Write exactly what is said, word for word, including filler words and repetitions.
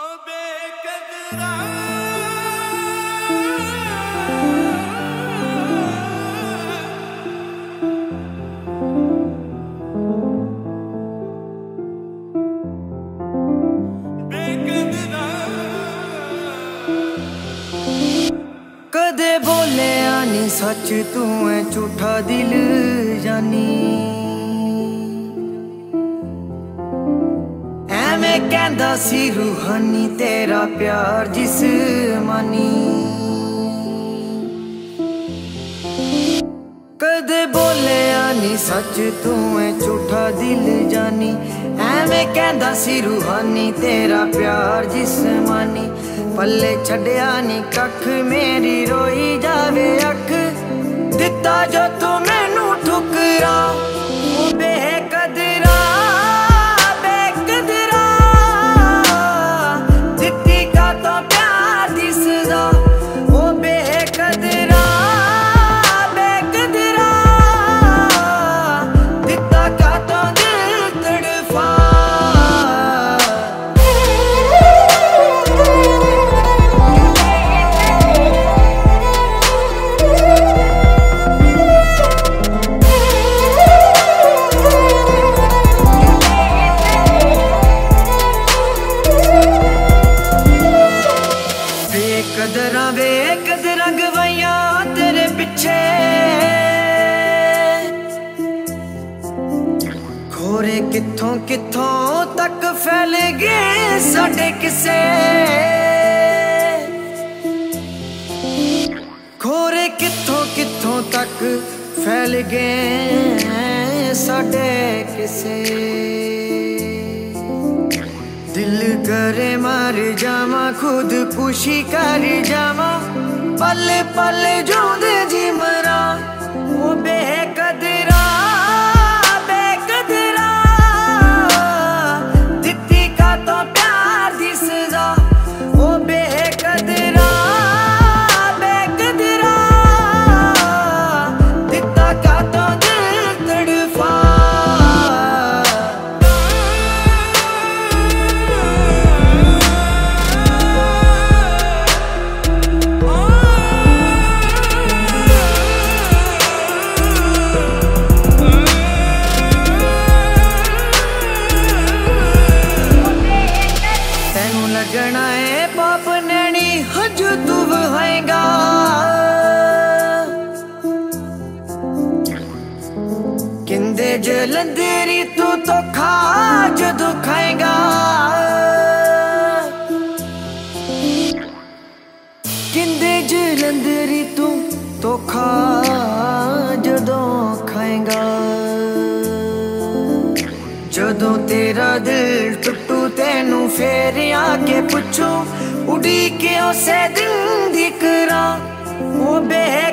कदे बोले आनी सच तू है झूठा दिल जानी, एवें कहंदा सी रूहानी तेरा प्यार जिस्मानी। कदे बोले आनी सच तू है झूठा दिल जानी, एवें कहंदा सी रूहानी तेरा प्यार जिस्मानी। पल्ले छड्या नी कख मेरी रोई जावे अख, दिता जो तू मैनू ठुकरा बेकदरा बेकदरा, दिती का तो प्यार दिसदा ओ बेकदरा बेकदरा, दिता का तो दिल तड़फा। कदरा वे कदरा गवाइया तेरे पिछे, खोरे किथों किथों तक फैल गए साडे किसे, खोरे किथों किथों तक फैल गए साडे किसे। दिल करे मर जावा खुद खुशी कर जावा, पल पल जोंदे जी मरा ओ बेकदरा बेकदरा, दिती का तो प्यार दिसदा ओ बेकदरा बेकदरा, दिता का तो दिल तड़फा। लगना है पाप नैनी हज तू वहाएगा, किंदे जलंधरी तू तो खा जदू खाएगा, किंदे जलंधरी तू तो खा जदों खाएगा। जदों तेरा दिल टुटू तेनू फेर आके पुछू, उड़ी के उसे दिन दी करा ओ बे